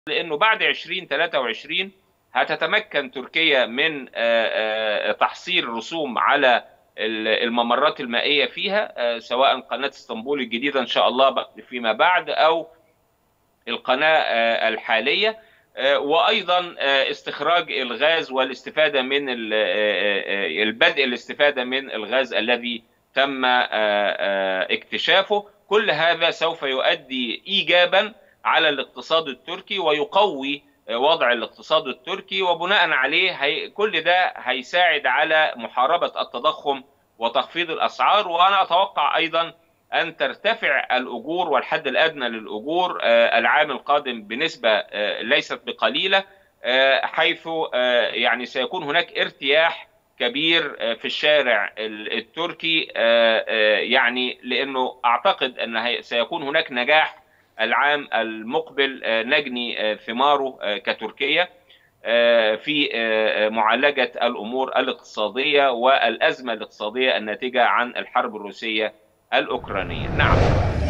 لأنه بعد 2023 هتتمكن تركيا من تحصيل رسوم على الممرات المائية فيها، سواء قناة اسطنبول الجديدة إن شاء الله فيما بعد، أو القناة الحالية. وأيضا استخراج الغاز والاستفادة من البدء الاستفادة من الغاز الذي تم اكتشافه. كل هذا سوف يؤدي إيجابا على الاقتصاد التركي ويقوي وضع الاقتصاد التركي، وبناء عليه كل ده هيساعد على محاربة التضخم وتخفيض الأسعار. وأنا أتوقع أيضا أن ترتفع الأجور والحد الأدنى للأجور العام القادم بنسبة ليست بقليلة، حيث يعني سيكون هناك ارتياح كبير في الشارع التركي، يعني لأنه أعتقد أن سيكون هناك نجاح العام المقبل نجني ثماره كتركيا في معالجة الأمور الاقتصادية والأزمة الاقتصادية الناتجة عن الحرب الروسية الأوكرانية. نعم.